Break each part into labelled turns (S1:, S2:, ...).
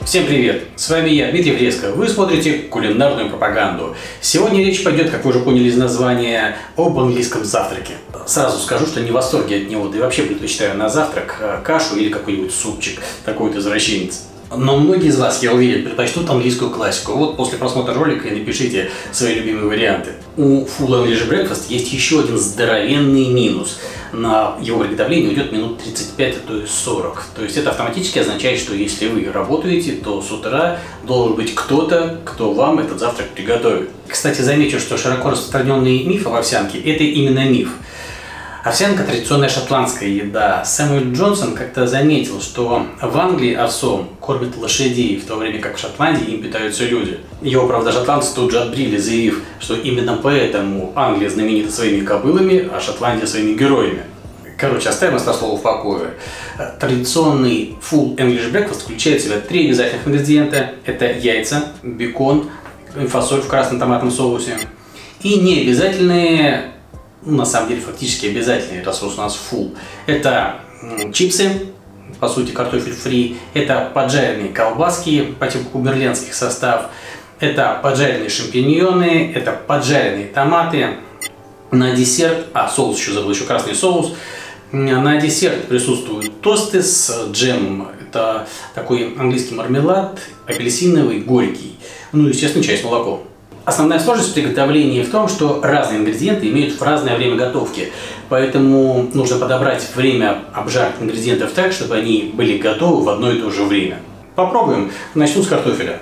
S1: Всем привет! С вами я, Дмитрий Фреско. Вы смотрите кулинарную пропаганду. Сегодня речь пойдет, как вы уже поняли из названия, об английском завтраке. Сразу скажу, что не в восторге от него, да и вообще предпочитаю на завтрак кашу или какой-нибудь супчик, такой вот извращенец. Но многие из вас, я уверен, предпочтут английскую классику. Вот после просмотра ролика и напишите свои любимые варианты. У Full English Breakfast есть еще один здоровенный минус. На его приготовление уйдет минут 35, а то и 40. То есть это автоматически означает, что если вы работаете, то с утра должен быть кто-то, кто вам этот завтрак приготовит. Кстати, замечу, что широко распространенный миф об овсянке – это именно миф. Овсянка – традиционная шотландская еда. Сэмюэль Джонсон как-то заметил, что в Англии овсом кормят лошадей, в то время как в Шотландии им питаются люди. Его, правда, шотландцы тут же отбрили, заявив, что именно поэтому Англия знаменита своими кобылами, а Шотландия своими героями. Короче, оставим это слово в покое. Традиционный Full English Breakfast включает в себя 3 обязательных ингредиента. Это яйца, бекон, фасоль в красном томатном соусе. И необязательные, на самом деле фактически обязательные, раз у нас full. Это чипсы, по сути картофель фри, это поджаренные колбаски по типу куберленских состав, это поджаренные шампиньоны, это поджаренные томаты. На десерт, соус еще забыл, еще красный соус. На десерт присутствуют тосты с джемом, это такой английский мармелад, апельсиновый, горький, ну естественно чай с молоком. Основная сложность приготовления в том, что разные ингредиенты имеют разное время готовки, поэтому нужно подобрать время обжарки ингредиентов так, чтобы они были готовы в одно и то же время. Попробуем. Начну с картофеля.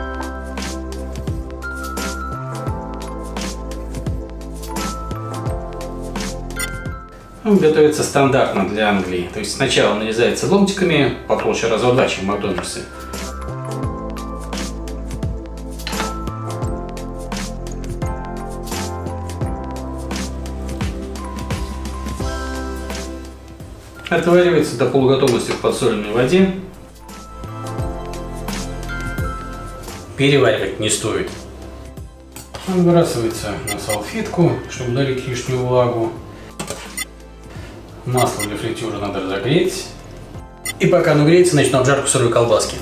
S1: Он готовится стандартно для Англии, то есть сначала нарезается ломтиками, потолще раза в 2, чем в Макдональдсе. Отваривается до полуготовности в подсоленной воде. Переваривать не стоит. Выбрасывается на салфетку, чтобы удалить лишнюю влагу. Масло для фритюра надо разогреть. И пока оно греется, начну обжарку сырой колбаски.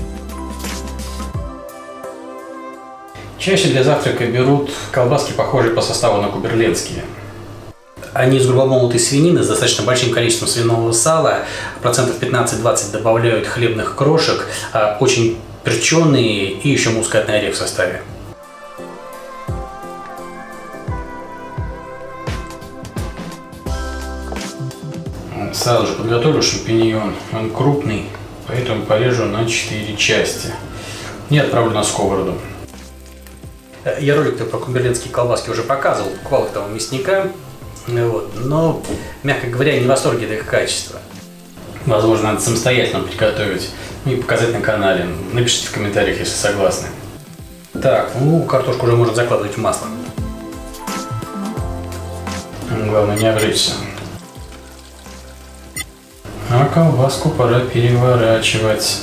S1: Чаще для завтрака берут колбаски, похожие по составу на куберленские. Они из грубомолотой свинины с достаточно большим количеством свиного сала, процентов 15-20 добавляют хлебных крошек, очень перченые и еще мускатный орех в составе. Сразу же подготовлю шампиньон, он крупный, поэтому порежу на 4 части и отправлю на сковороду. Я ролик-то про куберленские колбаски уже показывал, буквально того мясника. Вот. Но, мягко говоря, не в восторге от их качества. Возможно, надо самостоятельно приготовить и показать на канале. Напишите в комментариях, если согласны. Так, картошку уже можно закладывать в масло. Главное не обжечься. А колбаску пора переворачивать.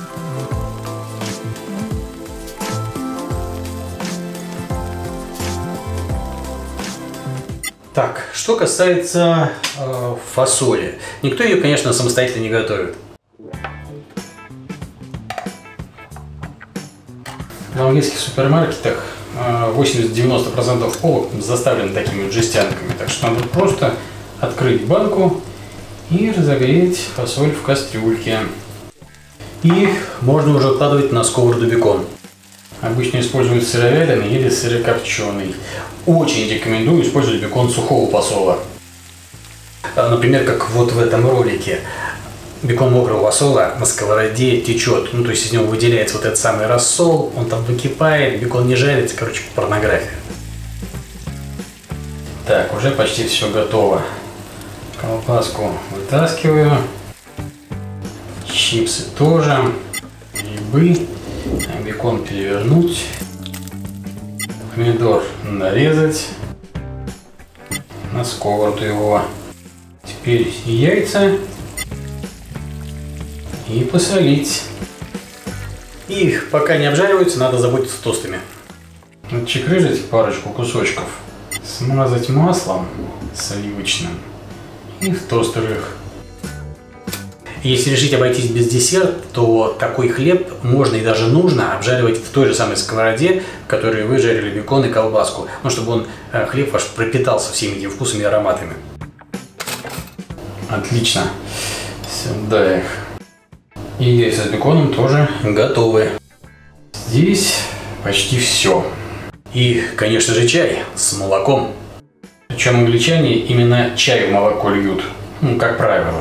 S1: Так, что касается фасоли. Никто ее, конечно, самостоятельно не готовит. В английских супермаркетах 80-90% полок заставлены такими вот жестянками. Так что надо просто открыть банку и разогреть фасоль в кастрюльке. И можно уже укладывать на сковороду бекон. Обычно используют сыровяленый или сырокопченый. Очень рекомендую использовать бекон сухого посола. Например, как вот в этом ролике. Бекон мокрого посола на сковороде течет. То есть из него выделяется вот этот самый рассол, он там выкипает, бекон не жарится. Короче, порнография. Так, уже почти все готово. Колбаску вытаскиваю. Чипсы тоже. Грибы. Бекон перевернуть, помидор нарезать, на сковороду его. Теперь яйца и посолить. Их пока не обжариваются, надо заботиться тостами. Отчекрыжить парочку кусочков, смазать маслом сливочным и в тостер их. Если решить обойтись без десерта, то такой хлеб можно и даже нужно обжаривать в той же самой сковороде, в которой вы жарили бекон и колбаску, ну, чтобы он, хлеб ваш, пропитался всеми этими вкусами и ароматами. Отлично. Сюда их. И яйца с беконом тоже готовы. Здесь почти все. И, конечно же, чай с молоком. Причем англичане именно чай в молоко льют, ну, как правило.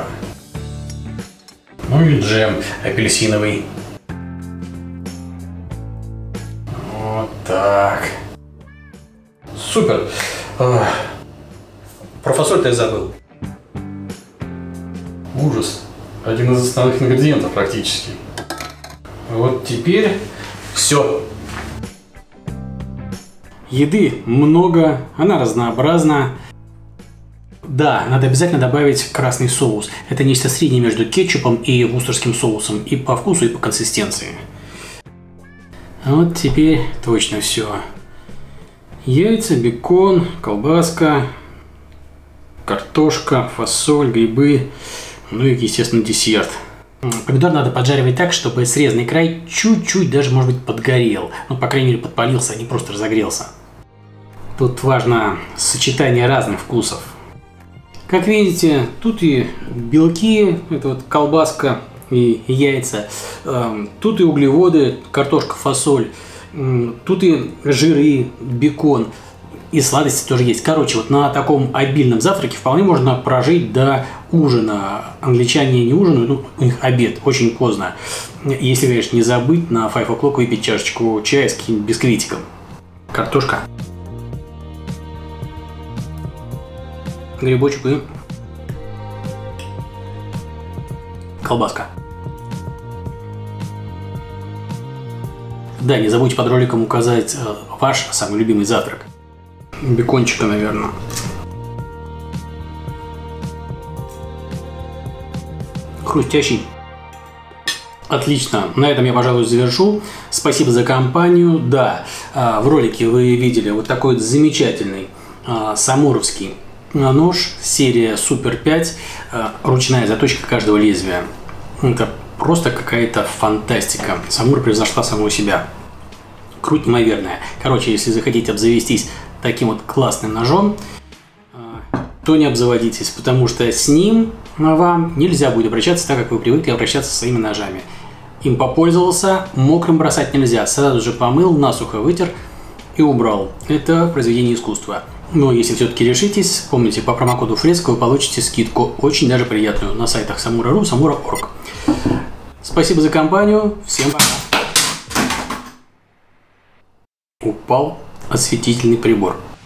S1: Ну и джем апельсиновый. Вот так. Супер. Про фасоль-то я забыл. Ужас. Один из основных ингредиентов практически. Вот теперь все. Еды много, она разнообразна. Да, надо обязательно добавить красный соус. Это нечто среднее между кетчупом и вустерским соусом. И по вкусу, и по консистенции. Вот теперь точно все. Яйца, бекон, колбаска, картошка, фасоль, грибы. Ну и, естественно, десерт. Помидор надо поджаривать так, чтобы срезанный край чуть-чуть даже, может быть, подгорел. Ну, по крайней мере, подпалился, а не просто разогрелся. Тут важно сочетание разных вкусов. Как видите, тут и белки, это вот колбаска и яйца. Тут и углеводы, картошка, фасоль. Тут и жиры, бекон. И сладости тоже есть. Короче, вот на таком обильном завтраке вполне можно прожить до ужина. Англичане не ужинают, ну, у них обед, очень поздно. Если, конечно, не забыть на 5 o'clock выпить чашечку чая с каким-нибудь бисквитиком. Картошка. Грибочек и колбаска. Да, не забудьте под роликом указать ваш самый любимый завтрак. Бекончика, наверное. Хрустящий. Отлично. На этом я, пожалуй, завершу. Спасибо за компанию. Да, в ролике вы видели вот такой вот замечательный самуровский нож, серия Супер 5, ручная заточка каждого лезвия. Это просто какая-то фантастика. Самура превзошла саму себя. Круть неимоверная. Короче, если захотите обзавестись таким вот классным ножом, то не обзаводитесь, потому что с ним вам нельзя будет обращаться так, как вы привыкли обращаться со своими ножами. Им попользовался, мокрым бросать нельзя. Сразу же помыл, насухо вытер и убрал. Это произведение искусства. Но если все-таки решитесь, помните, по промокоду Фреска вы получите скидку, очень даже приятную, на сайтах Samura.ru, Samura.org. Спасибо за компанию, всем пока. Упал осветительный прибор.